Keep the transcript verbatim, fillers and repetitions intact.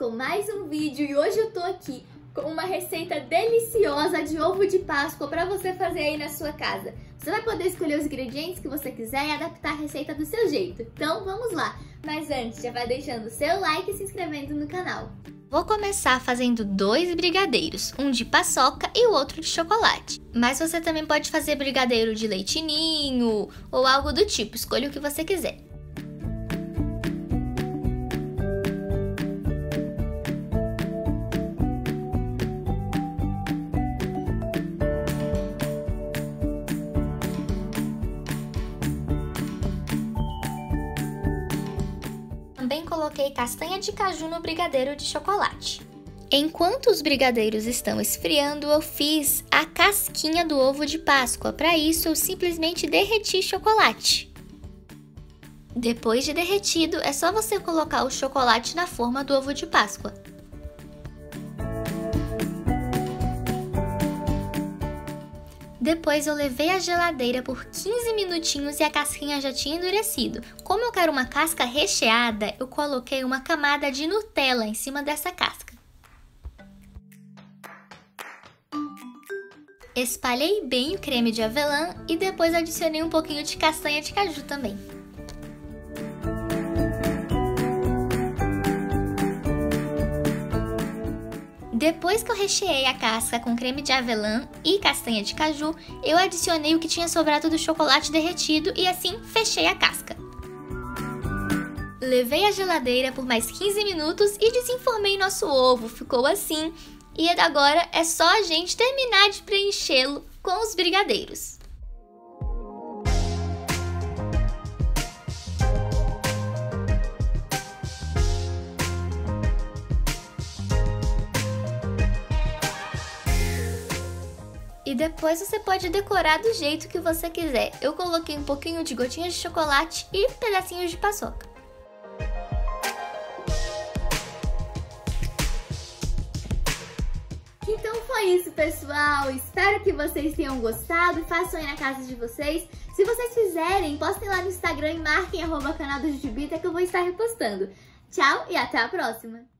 com mais um vídeo e hoje eu tô aqui com uma receita deliciosa de ovo de Páscoa para você fazer aí na sua casa. Você vai poder escolher os ingredientes que você quiser e adaptar a receita do seu jeito. Então vamos lá! Mas antes, já vai deixando o seu like e se inscrevendo no canal. Vou começar fazendo dois brigadeiros, um de paçoca e o outro de chocolate. Mas você também pode fazer brigadeiro de leite ninho ou algo do tipo, escolha o que você quiser. Também coloquei castanha de caju no brigadeiro de chocolate. Enquanto os brigadeiros estão esfriando, eu fiz a casquinha do ovo de Páscoa. Para isso, eu simplesmente derreti chocolate. Depois de derretido, é só você colocar o chocolate na forma do ovo de Páscoa. Depois eu levei à geladeira por quinze minutinhos e a casquinha já tinha endurecido. Como eu quero uma casca recheada, eu coloquei uma camada de Nutella em cima dessa casca. Espalhei bem o creme de avelã e depois adicionei um pouquinho de castanha de caju também. Depois que eu recheei a casca com creme de avelã e castanha de caju, eu adicionei o que tinha sobrado do chocolate derretido e assim fechei a casca. Levei à geladeira por mais quinze minutos e desenformei nosso ovo, ficou assim. E agora é só a gente terminar de preenchê-lo com os brigadeiros. E depois você pode decorar do jeito que você quiser. Eu coloquei um pouquinho de gotinhas de chocolate e pedacinhos de paçoca. Então foi isso, pessoal. Espero que vocês tenham gostado. Façam aí na casa de vocês. Se vocês fizerem, postem lá no Instagram e marquem arroba canal do Jujubita que eu vou estar repostando. Tchau e até a próxima!